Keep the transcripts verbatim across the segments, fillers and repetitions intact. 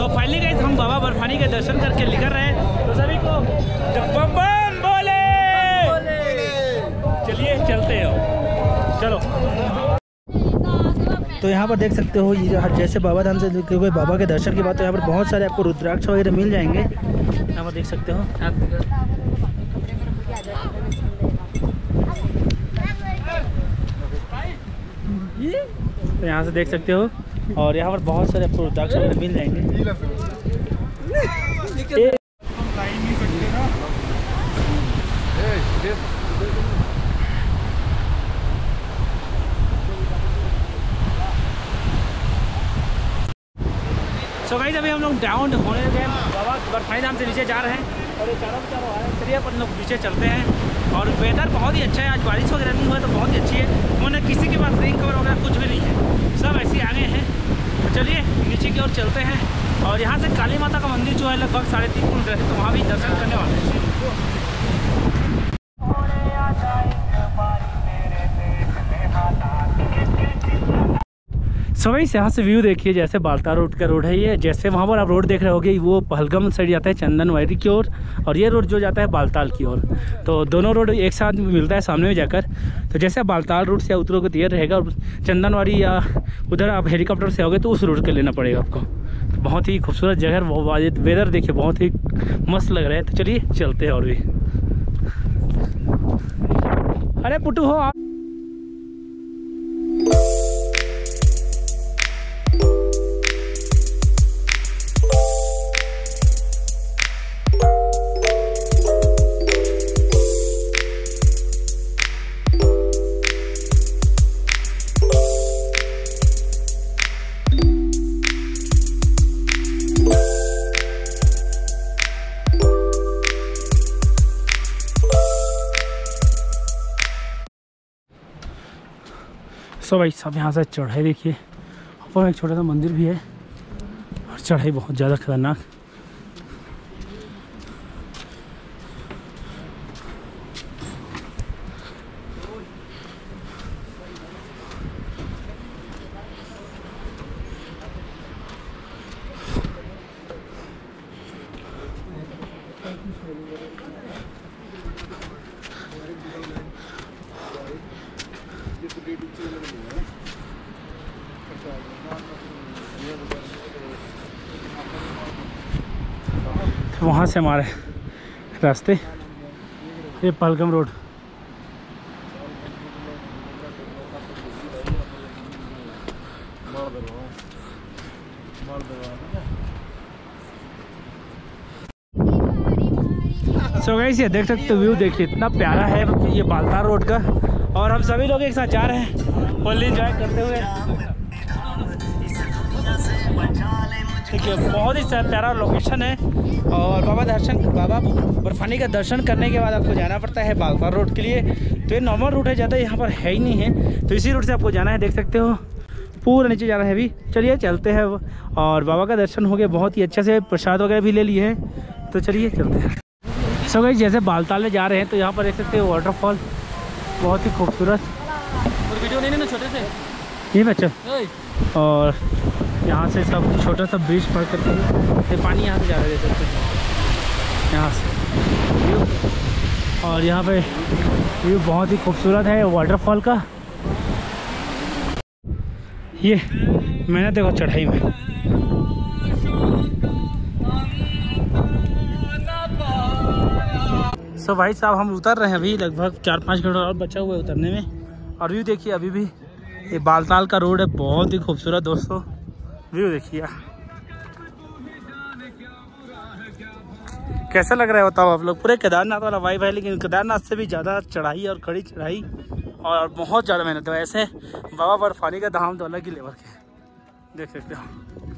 So finally guys हम बाबा बर्फानी के दर्शन करके निकल रहे हैं। तो सभी को बम बम बोले, चलिए चलते हो, चलो। तो यहाँ पर देख सकते हो, ये जैसे बाबा धाम से कोई बाबा के दर्शन की बात, तो यहाँ पर बहुत सारे आपको रुद्राक्ष वगैरह मिल जाएंगे। यहाँ पर देख सकते हो, तो यहाँ से देख सकते हो, और यहाँ पर बहुत सारे आपको रुद्राक्ष वगैरह मिल जाएंगे। सो गाइस अभी हम लोग डाउन होने गए, बाबा बर्फानी धाम से नीचे जा रहे हैं और ये चारों चारों आ रहे हैं। चलिए अपन लोग नीचे चलते हैं। और वेदर बहुत ही अच्छा है, आज बारिश वगैरह नहीं हुआ तो बहुत ही अच्छी है। उन्होंने किसी के पास रेन कवर वगैरह कुछ भी नहीं है, सब ऐसे आगे हैं। तो चलिए नीचे की ओर चलते हैं। और यहाँ से काली माता का मंदिर जो है लगभग साढ़े तीन किलोमीटर है, तो वहाँ भी दर्शन करने वाले हैं। सो गाइस यहाँ से व्यू देखिए, जैसे बालताल रोड का रोड है ये, जैसे वहाँ पर आप रोड देख रहे होगे वो पहलगाम साइड जाता है चंदनवाड़ी की ओर, और ये रोड जो जाता है बालताल की ओर। तो दोनों रोड एक साथ मिलता है सामने में जाकर। तो जैसे आप बालताल रोड से उतरोगे तो ये रहेगा, और चंदनवाड़ी या उधर आप हेलीकॉप्टर से आओगे तो उस रोड के लेना पड़ेगा आपको। तो बहुत ही खूबसूरत जगह, वेदर देखिए बहुत ही मस्त लग रहा है। तो चलिए चलते हैं और भी। अरे पुट्टू हो आप। सो भाई सब यहाँ से चढ़ाई देखिए, ऊपर में एक छोटा सा मंदिर भी है, और चढ़ाई बहुत ज़्यादा खतरनाक। वहाँ से हमारे रास्ते ये पहलगाम रोड। सो गाइस ये देख सकते हो, व्यू देखिए इतना प्यारा है ये बालताल रोड का। और हम सभी लोग एक साथ जा रहे हैं फुल एंजॉय करते हुए। ठीक है, बहुत ही प्यारा लोकेशन है। और बाबा दर्शन बाबा बर्फानी का दर्शन करने के बाद आपको जाना पड़ता है बालताल रोड के लिए। तो ये नॉर्मल रूट है, ज़्यादा यहाँ पर है ही नहीं है, तो इसी रूट से आपको जाना है। देख सकते हो पूरा नीचे जाना है अभी। चलिए चलते हैं। और बाबा का दर्शन हो गया बहुत ही अच्छे से, प्रसाद वगैरह भी ले लिए हैं। तो चलिए चलते हैं। सो गाइस जैसे बालताल में जा रहे हैं तो यहाँ पर देख सकते हो वाटरफॉल बहुत ही खूबसूरत। और वीडियो नहीं ना छोटे से ये बच्चा, और यहाँ से सब छोटा सा ब्रिज पड़ करके ये पानी यहाँ से जा रहा है, देख सकते हैं यहाँ से। और यहाँ पे व्यू बहुत ही खूबसूरत है वाटरफॉल का। ये मैंने देखो चढ़ाई में सो भाई साहब हम उतर रहे हैं अभी, लगभग चार पाँच किलोमीटर और बचा हुआ है उतरने में। और व्यू देखिए अभी भी ये बालताल का रोड है, बहुत ही खूबसूरत दोस्तों। व्यू देखिए कैसा लग रहा है बताओ आप लोग। पूरे केदारनाथ वाला वाइब है, लेकिन केदारनाथ से भी ज़्यादा चढ़ाई और कड़ी चढ़ाई और बहुत ज़्यादा मेहनत है। ऐसे बाबा बर्फानी का धाम तो अलग ही लेवल के, देख सकते हो।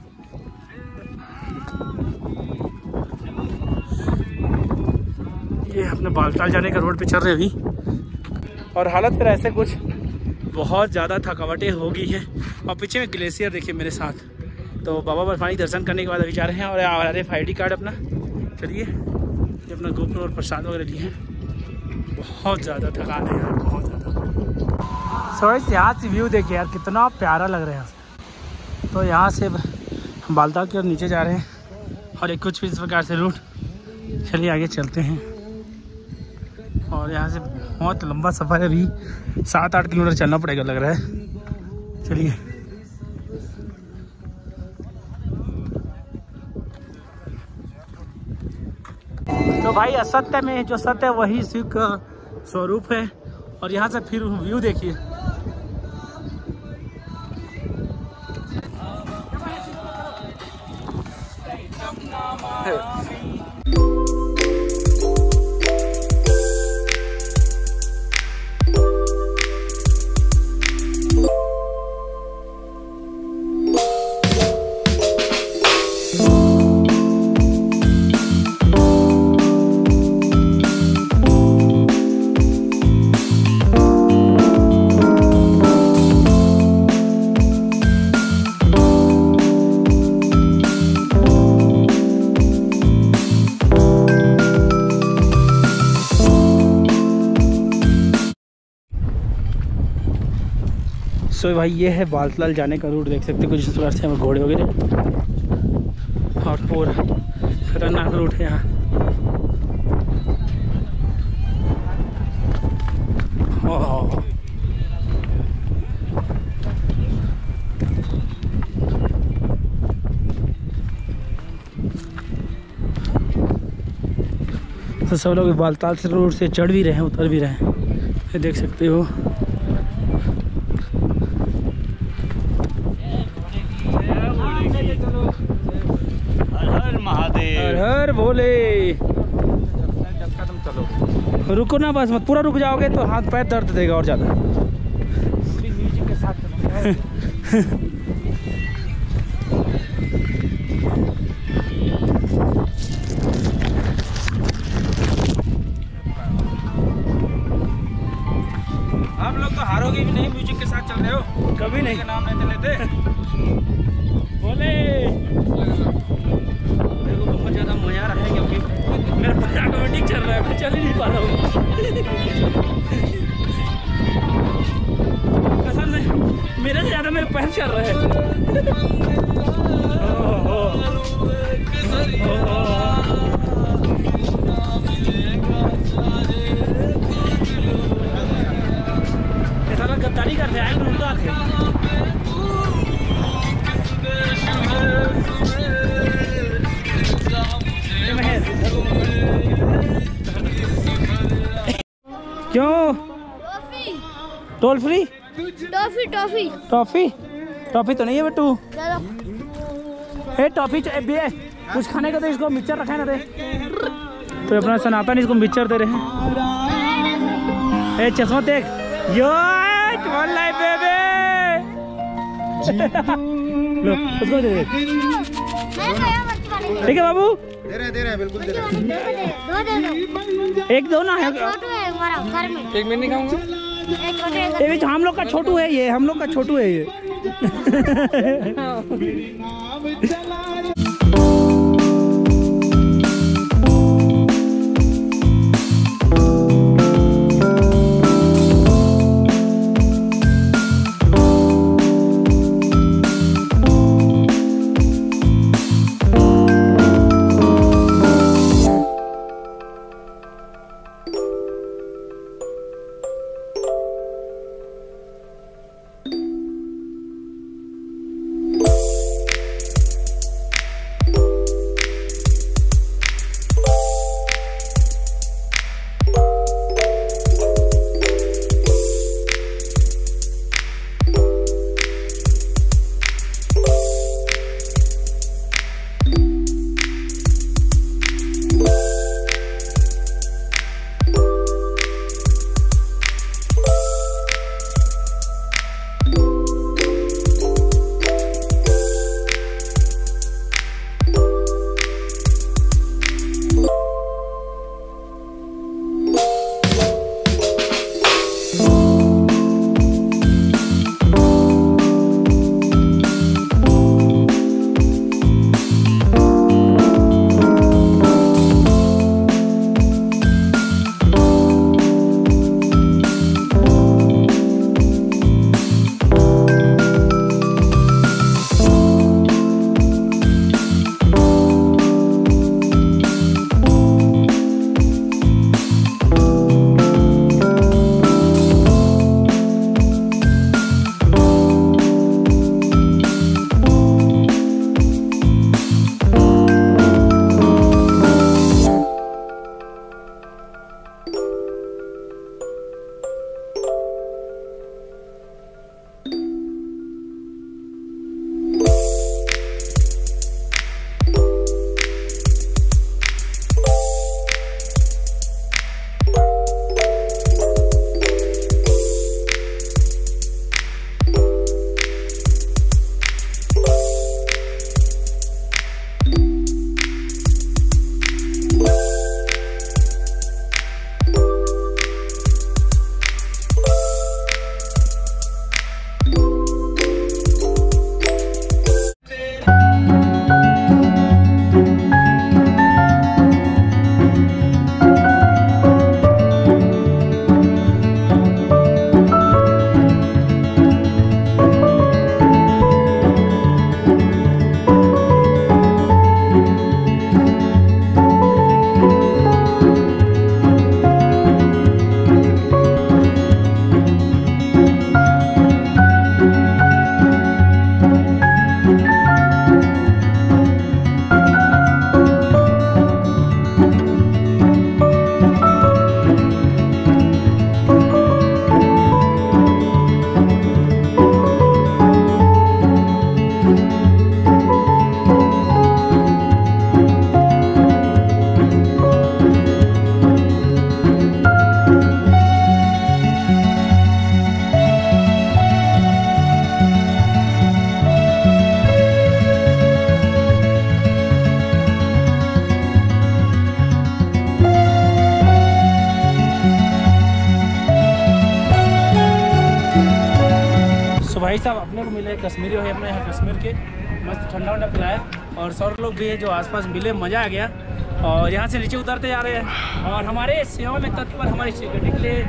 ये अपने बालताल जाने का रोड पे चल रहे अभी, और हालत फिर ऐसे कुछ बहुत ज़्यादा थकावटें हो गई है। और पीछे में ग्लेशियर देखिए मेरे साथ। तो बाबा बर्फानी दर्शन करने के बाद अभी जा रहे हैं, और R F I D card अपना, चलिए ये अपना गोप्रो और प्रसाद वगैरह लिए हैं। बहुत ज़्यादा थकान है यार, बहुत ज़्यादा। सो इस यहाँ से व्यू देखिए यार कितना प्यारा लग रहा है यहाँ से। तो यहाँ से बालताल की ओर नीचे जा रहे हैं। और एक कुछ इस प्रकार से रूट। चलिए आगे चलते हैं। और यहाँ से बहुत लंबा सफ़र है, अभी सात आठ किलोमीटर चलना पड़ेगा लग रहा है। चलिए तो भाई असत्य में जो सत्य है वही शिव का स्वरूप है। और यहाँ से फिर व्यू देखिए। तो भाई ये है बालतलाल जाने का रूट, देख सकते हैं कुछ इस प्रकार से हमें घोड़े वगैरह और पूरा खतरनाक रूट है यहाँ। तो सब लोग बालताल से रोड से चढ़ भी रहे हैं, उतर भी रहे हैं, ये देख सकते हो। हर हर भोले। रुको ना, बस मत पूरा रुक जाओगे तो हाथ पैर दर्द देगा और ज़्यादा। म्यूजिक के साथ आप लोग तो हारोगे भी नहीं, म्यूजिक के साथ चल रहे हो, कभी नहीं का नाम नहीं लेते। बोले बहुत ज़्यादा मजा आ रहा है क्योंकि मेरा पैर ऑटोमेटिक चल रहा है, मैं चल ही नहीं पा रहा हूँ। कसम से मेरे से ज़्यादा मेरे पैर चल रहे हैं। ऐसा ना गद्दारी करते आए उल्टा थे। क्यों? Toll free? Toffee toffee toffee toffee तो नहीं है बेटू। ए टॉफी कुछ खाने का तो इसको मिक्सचर रखा है ना दे। तो अपना सनातन इसको मिक्सचर दे रहे हैं। ए चश्मा देख यो बेबे। लो उसको दे दे। ठीक है बाबू, दे रहे दे रहे बिल्कुल दे रहे। दो दे दो। एक दो ना है, छोटू है हमारा घर में। एक मिनट नहीं खाऊंगा। एक छोटे ये भी हम लोग का छोटू है, ये हम लोग का छोटू है ये। कश्मीरी है अपने यहाँ कश्मीर के, मस्त ठंडा वंडा पिलाया। और सर लोग भी है जो आसपास मिले, मज़ा आ गया। और यहाँ से नीचे उतरते जा रहे हैं। और हमारे सेवा में तत्पर हमारी सिक्योरिटी के लिए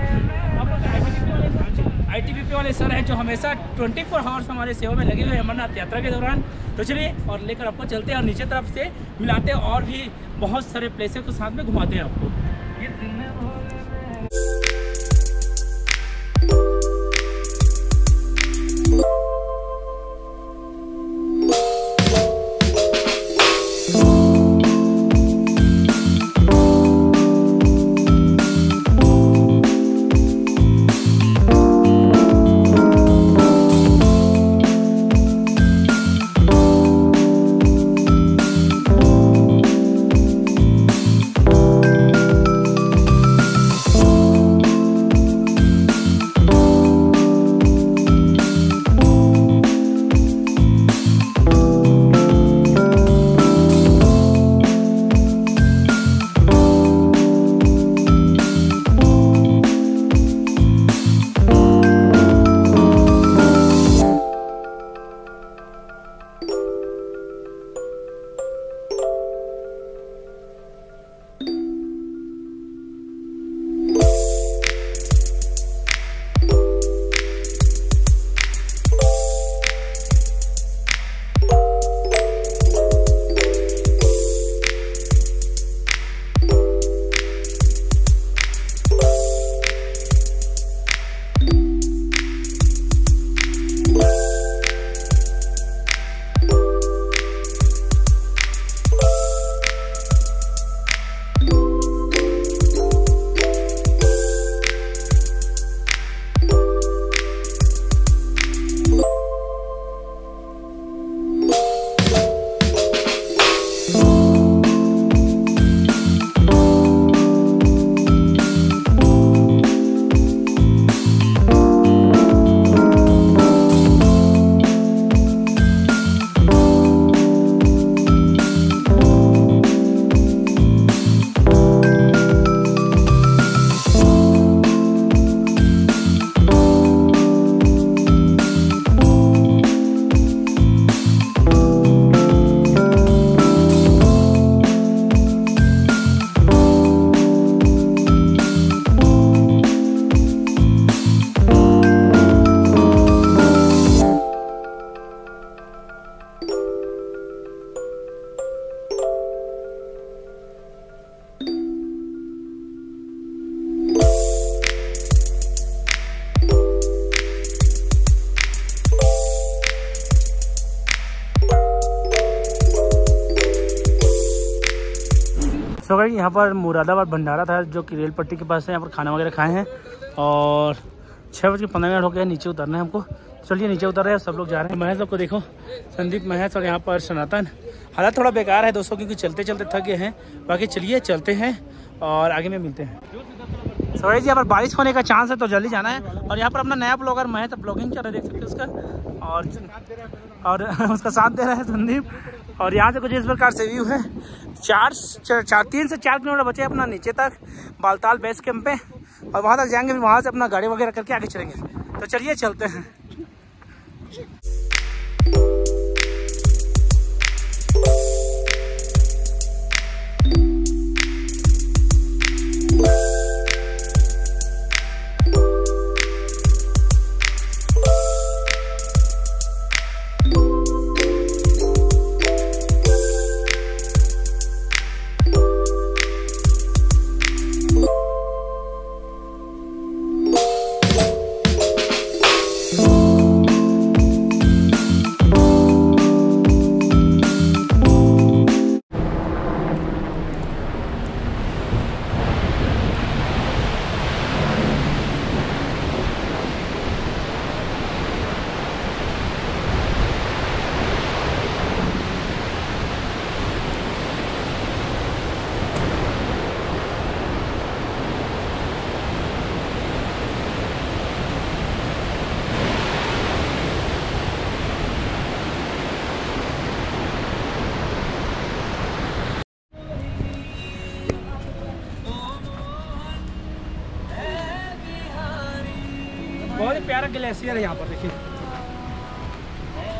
आई टी बी पी वाले सर हैं जो हमेशा चौबीस आवर्स हमारे सेवा में लगे हुए हैं अमरनाथ यात्रा के दौरान। तो चलिए और लेकर आपको चलते हैं और नीचे तरफ से मिलाते हैं और भी बहुत सारे प्लेसेस को साथ में घुमाते हैं आपको। सो गाइस यहाँ पर मुरादाबाद भंडारा था जो कि रेल पट्टी के पास है। यहाँ पर खाना वगैरह खाए हैं और छः बज के पंद्रह मिनट हो गए, नीचे उतरना है हमको। चलिए नीचे उतर रहे हैं, सब लोग जा रहे हैं। महेश लोग को देखो, संदीप, महेश और यहाँ पर सनातन। हालत थोड़ा बेकार है दोस्तों क्योंकि चलते चलते थक गए हैं। बाकी चलिए चलते हैं और आगे में मिलते हैं। सो गाइस यहाँ पर बारिश होने का चांस है तो जल्दी जाना है। और यहाँ पर अपना नया ब्लॉगर महेश ब्लॉगिंग कर रहा है, देख सकते हैं उसका, और और उसका साथ दे रहा है संदीप। और यहाँ से कुछ इस प्रकार से व्यू है। चार चार तीन से चार किलोमीटर बचे अपना नीचे तक बालताल बेस कैंप पे, और वहाँ तक जाएंगे, वहाँ से अपना गाड़ी वगैरह करके आगे चलेंगे। तो चलिए चलते हैं। बहुत ही प्यारा ग्लेशियर है यहाँ पर, देखिए।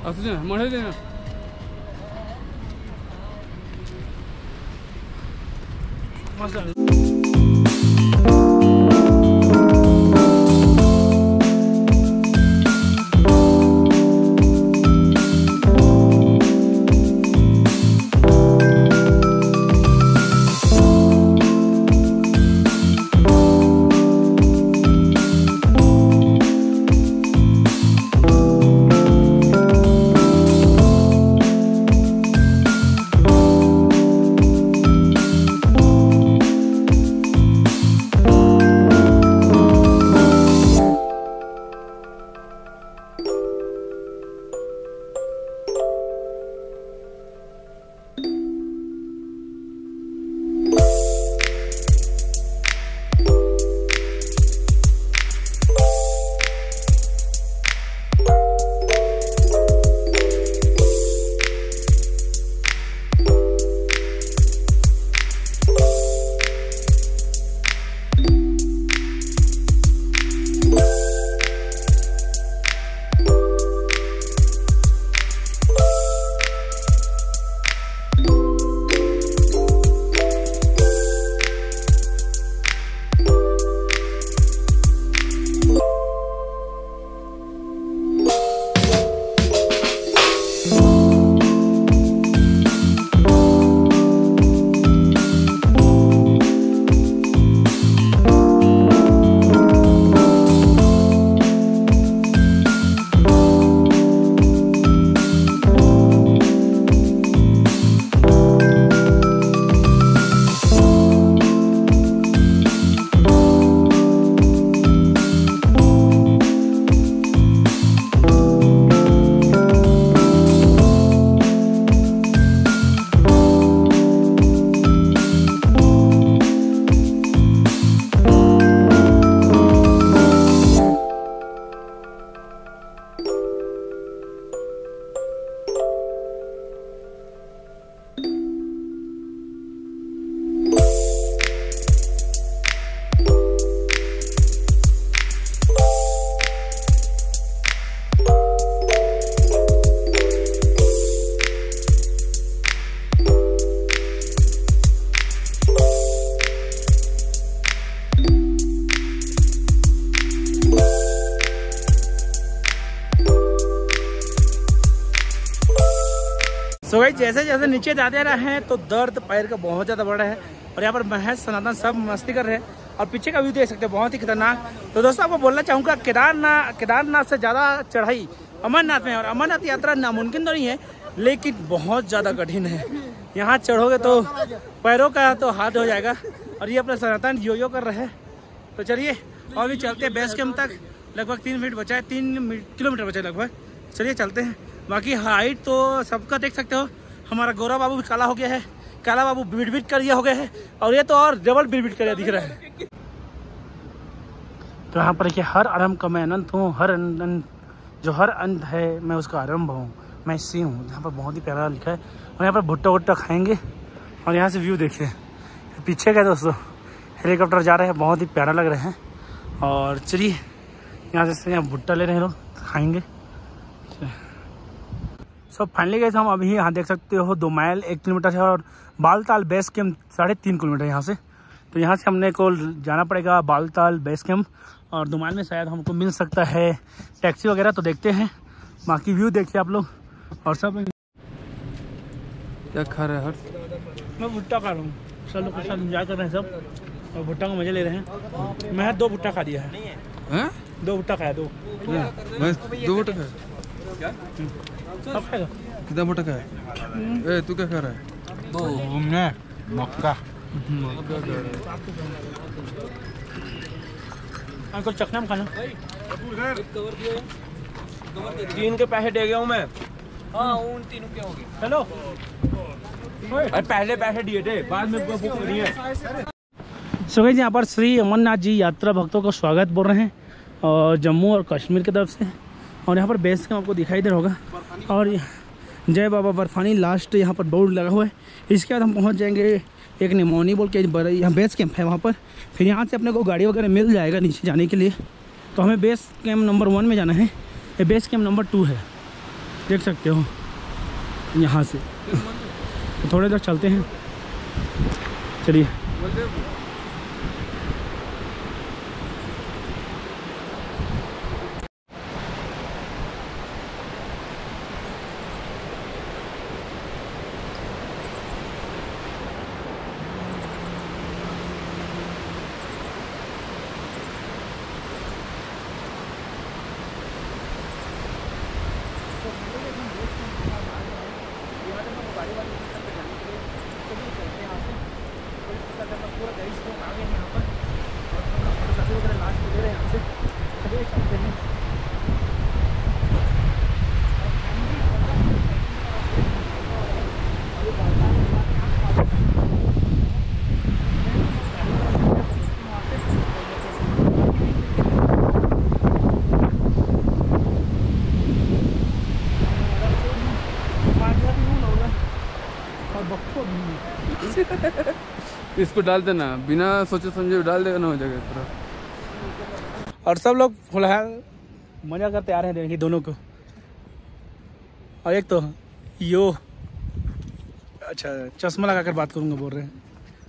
सो भाई जैसे जैसे नीचे जाते रहे हैं तो दर्द पैर का बहुत ज़्यादा बढ़ रहा है और यहाँ पर महेश सनातन सब मस्ती कर रहे हैं और पीछे का व्यू देख सकते हैं बहुत ही खतरनाक। तो दोस्तों आपको बोलना चाहूँगा केदारनाथ केदारनाथ से ज़्यादा चढ़ाई अमरनाथ में, और अमरनाथ यात्रा नामुमकिन तो नहीं है लेकिन बहुत ज़्यादा कठिन है। यहाँ चढ़ोगे तो पैरों का तो हाथ हो जाएगा। और ये अपना सनातन यो यो कर रहे हैं। तो चलिए और भी चलते हैं बेस कैंप तक। लगभग तीन मिनट बचा है, तीन किलोमीटर बचा है लगभग। चलिए चलते हैं। बाकी हाइट तो सबका देख सकते हो। हमारा गौरव बाबू भी काला हो गया है, काला बाबू बीट बीट कर दिया हो गया है, और ये तो और डबल बीट बीट कर दिख रहा है। तो यहाँ पर हर आरंभ का मैं अनंत हूँ, हर अनंत जो हर अंत है मैं उसका आरंभ हूँ, मैं इसी हूँ। यहाँ पर बहुत ही प्यारा लिखा है। और यहाँ पर भुट्टा वुट्टा खाएंगे। और यहाँ से व्यू देखिए पीछे का दोस्तों, हेलीकॉप्टर जा रहे हैं, बहुत ही प्यारा लग रहे हैं। और चलिए यहाँ से यहाँ भुट्टा ले रहे हैं लोग, खाएंगे। सो फाइनली गए हम अभी यहाँ देख सकते हो दो माइल एक किलोमीटर है और बालताल बेस कैंप साढ़े तीन किलोमीटर यहाँ से। तो यहाँ से हमने को जाना पड़ेगा बालताल बेस कैंप, और दो माइल में शायद हमको मिल सकता है टैक्सी वगैरह। तो देखते हैं, बाकी व्यू देखिए आप लोग। और सब क्या खा रहे हैं हर्ष? मैं भुट्टा खा रहा हूँ, सब लोग के साथ इंजॉय कर रहे हैं सब, और भुट्टा का मजे ले रहे हैं। मैं दो भुट्टा खा दिया है। हैं? दो भुट्टा खाया, दो मैं दो भुट्टा खाया। सब खाएगा। कितना भुट्टा खाया? ए तू क्या खा रहा है? दो घूमने मक्का अंकल चखना में खाना। तीन के पैसे दे गया हूँ मैं। हाँ उन तीनों के हो गए। चलो अरे पहले पैसे दिए थे, बाद में बुक नहीं है। सो गाइस यहाँ पर श्री अमरनाथ जी यात्रा भक्तों को स्वागत बोल रहे हैं, और जम्मू और कश्मीर की तरफ से। और यहाँ पर बेस कैंप आपको दिखाई दे रहा होगा, और जय बाबा बर्फानी लास्ट यहाँ पर बोर्ड लगा हुआ है। इसके बाद हम पहुँच जाएंगे एक निमोनी बोल के बड़ा यहाँ बेस कैंप है वहाँ पर। फिर यहाँ से अपने को गाड़ी वगैरह मिल जाएगा नीचे जाने के लिए। तो हमें बेस कैंप नंबर वन में जाना है, ये बेस कैंप नंबर टू है। देख सकते हो यहाँ से। तो थोड़े तक चलते हैं, चलिए। इसको डाल देना, बिना सोचे समझे डाल देगा ना, हो जाएगा पूरा। और सब लोग फिलहाल मजा करते आ रहे हैं देखिए दोनों को। और एक तो यो अच्छा चश्मा लगाकर बात करूंगा बोल रहे हैं।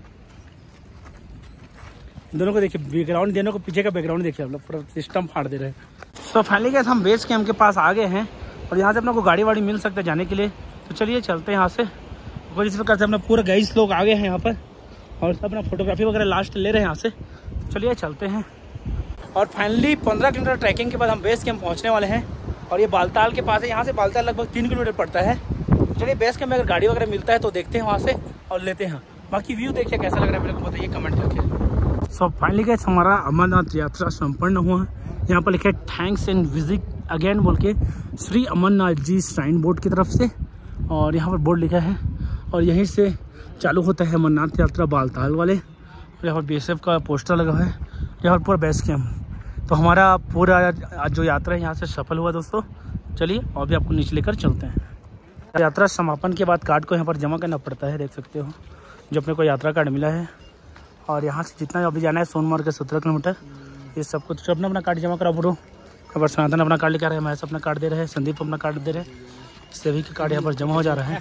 दोनों को देखिए बैकग्राउंड, दोनों को पीछे का बैकग्राउंड देखिए आप लोग, पूरा सिस्टम फाड़ दे रहे हैं। सो फाइनली कैसे हम बेस कैंप के पास आ गए हैं और यहाँ से अपना को गाड़ी वाड़ी मिल सकता है जाने के लिए। तो चलिए चलते हैं यहाँ से। कोई इस प्रकार से अपना पूरा गाइस लोग आ गए हैं यहाँ पर और सब अपना फोटोग्राफी वगैरह लास्ट ले रहे हैं यहाँ से। तो चलिए चलते हैं। और फाइनली पंद्रह किलोमीटर ट्रैकिंग के बाद हम बेस कैंप पहुँचने वाले हैं और ये बालताल के पास है। यहाँ से बालताल लगभग तीन किलोमीटर पड़ता है। चलिए बेस कैंप में अगर गाड़ी वगैरह मिलता है तो देखते हैं वहाँ से और लेते हैं। बाकी व्यू देखिए कैसा लग रहा है मेरे को बताइए कमेंट करके। सो फाइनली गाइस हमारा अमरनाथ यात्रा संपन्न हुआ है। यहाँ पर लिखे थैंक्स एंड विजिट अगेन बोल के श्री अमरनाथ जी श्राइन बोर्ड की तरफ से, और यहाँ पर बोर्ड लिखा है और यहीं से चालू होता है अमरनाथ यात्रा बालताल वाले। यहाँ पर बी एस एफ का पोस्टर लगा हुआ है, यहाँ पर पूरा बेस कैंप। तो हमारा पूरा आज जो यात्रा है यहाँ से सफल हुआ दोस्तों। चलिए और भी आपको नीचे लेकर चलते हैं। यात्रा समापन के बाद कार्ड को यहाँ पर जमा करना पड़ता है, देख सकते हो जो अपने को यात्रा कार्ड मिला है। और यहाँ से जितना अभी जाना है सोनमार्ग के सत्रह किलोमीटर, ये सब कुछ अपना अपना कार्ड जमा करा बोलो। यहाँ पर सनातन अपना कार्ड लेकर आ रहे हैं, महेश अपना कार्ड दे रहे हैं, संदीप अपना कार्ड दे रहे हैं, सभी के कार्ड यहाँ पर जमा हो जा रहा है।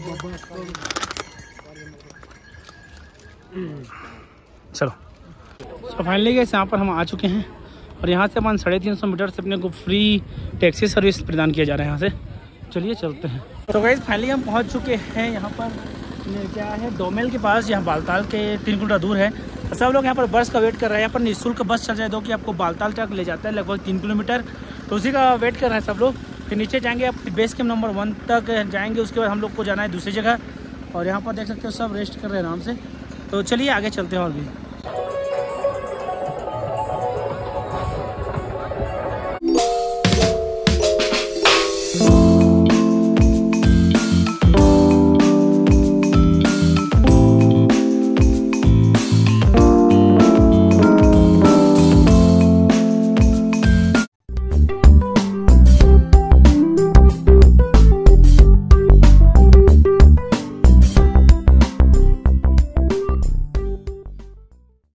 चलो तो फाइनली गए यहाँ पर हम आ चुके हैं और यहाँ से अपन साढ़े तीन सौ मीटर से अपने को फ्री टैक्सी सर्विस प्रदान किया जा रहा है यहाँ से। चलिए चलते हैं। तो गाइस फाइनली हम पहुँच चुके हैं यहाँ पर क्या है डोमेल के पास, यहाँ बालताल के तीन किलोमीटर दूर है। सब लोग यहाँ पर बस का वेट कर रहे हैं। यहाँ पर निःशुल्क बस चल जाए दो कि आपको बालताल तक ले जाता है लगभग तीन किलोमीटर, तो उसी का वेट कर रहे हैं सब लोग। फिर नीचे जाएंगे, आप बेस कैंप नंबर वन तक जाएंगे, उसके बाद हम लोग को जाना है दूसरी जगह। और यहाँ पर देख सकते हो सब रेस्ट कर रहे हैं आराम से। तो चलिए आगे चलते हैं और भी।